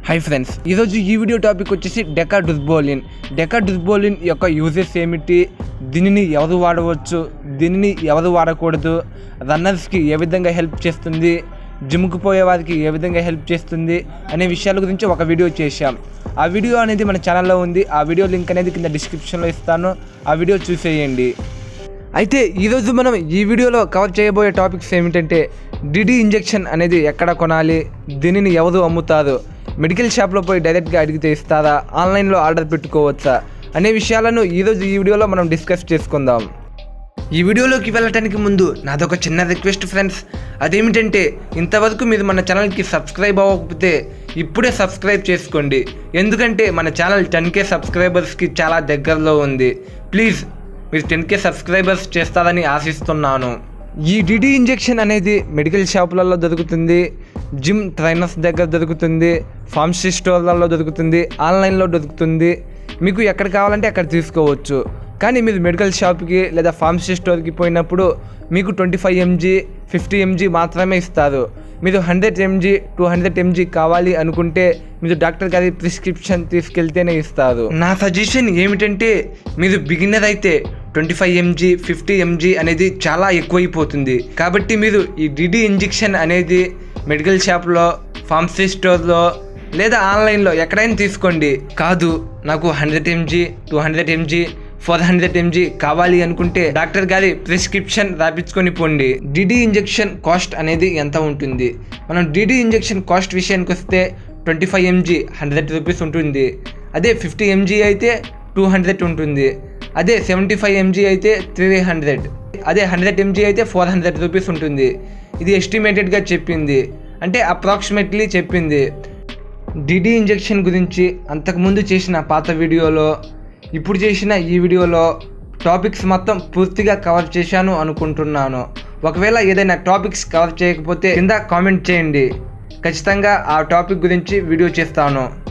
Hi friends, ఈరోజు ఈ video topic వచ్చేసి డెకాడుజ్బోలిన్. డెకాడుజ్బోలిన్ యొక్క యూజెస్ ఏమిటి, దీనిని ఎవరు వాడవచ్చు, దీనిని ఎవరు వాడకూడదు, రన్నర్స్కి ఏ విధంగా హెల్ప్ చేస్తుంది, జిమ్కి పోయే వారికి ఏ విధంగా హెల్ప్ చేస్తుంది అనే విషయాల గురించి ఒక వీడియో చేశాం. ఆ వీడియో అనేది మన ఛానల్లో ఉంది. ఆ వీడియో లింక్ అనేది కింద డిస్క్రిప్షన్లో ఇస్తాను, ఆ వీడియో చూసేయండి. అయితే ఈరోజు మనం ఈ వీడియోలో కవర్ చేయబోయే టాపిక్స్ ఏమిటంటే డిడి ఇంజెక్షన్ అనేది ఎక్కడ కొనాలి, దీనిని ఎవరు అమ్ముతారు, మెడికల్ షాప్లో పోయి డైరెక్ట్గా అడిగితే ఇస్తారా, ఆన్లైన్లో ఆర్డర్ పెట్టుకోవచ్చా అనే విషయాలను ఈరోజు ఈ వీడియోలో మనం డిస్కస్ చేసుకుందాం. ఈ వీడియోలోకి వెళ్ళటానికి ముందు నాదొక చిన్న రిక్వెస్ట్ ఫ్రెండ్స్, అదేమిటంటే ఇంతవరకు మీరు మన ఛానల్కి సబ్స్క్రైబ్ అవ్వకపోతే ఇప్పుడే సబ్స్క్రైబ్ చేసుకోండి. ఎందుకంటే మన ఛానల్ 10K సబ్స్క్రైబర్స్కి చాలా దగ్గరలో ఉంది. ప్లీజ్ మీరు 10K సబ్స్క్రైబర్స్ చేస్తారని ఆశిస్తున్నాను. ఈ డిడి ఇంజెక్షన్ అనేది మెడికల్ షాపులలో దొరుకుతుంది, జిమ్ ట్రైనర్స్ దగ్గర దొరుకుతుంది, ఫార్మసీ స్టోర్లలో దొరుకుతుంది, ఆన్లైన్లో దొరుకుతుంది. మీకు ఎక్కడ కావాలంటే అక్కడ తీసుకోవచ్చు. కానీ మీరు మెడికల్ షాప్కి లేదా ఫార్మసీ స్టోర్కి పోయినప్పుడు మీకు 25 mg 50 mg మాత్రమే ఇస్తారు. మీరు 100 mg 200 mg కావాలి అనుకుంటే మీరు డాక్టర్ గారి ప్రిస్క్రిప్షన్ తీసుకెళ్తేనే ఇస్తారు. నా సజెషన్ ఏమిటంటే మీరు బిగినర్ అయితే 25 mg 50 mg అనేది చాలా ఎక్కువైపోతుంది. కాబట్టి మీరు ఈ డిడి ఇంజెక్షన్ అనేది మెడికల్ షాప్లో, ఫార్మసీ స్టోర్లో లేదా ఆన్లైన్లో ఎక్కడైనా తీసుకోండి. కాదు నాకు 100 mg 200 mg 400 mg కావాలి అనుకుంటే డాక్టర్ గారి ప్రిస్క్రిప్షన్ రాపించుకొని పోండి. డిడి ఇంజెక్షన్ కాస్ట్ అనేది ఎంత ఉంటుంది? మనం డిడి ఇంజెక్షన్ కాస్ట్ విషయానికి వస్తే 25 mg 100 రూపీస్ ఉంటుంది. అదే 50 mg అయితే 200 ఉంటుంది. అదే 75 mg అయితే 300. అదే 100 mg అయితే 400 రూపీస్ ఉంటుంది. ఇది ఎస్టిమేటెడ్గా చెప్పింది, అంటే అప్రాక్సిమేట్లీ చెప్పింది. డిడి ఇంజెక్షన్ గురించి అంతకుముందు చేసిన పాత వీడియోలో, ఇప్పుడు చేసిన ఈ వీడియోలో టాపిక్స్ మొత్తం పూర్తిగా కవర్ చేశాను అనుకుంటున్నాను. ఒకవేళ ఏదైనా టాపిక్స్ కవర్ చేయకపోతే కింద కామెంట్ చేయండి, ఖచ్చితంగా ఆ టాపిక్ గురించి వీడియో చేస్తాను.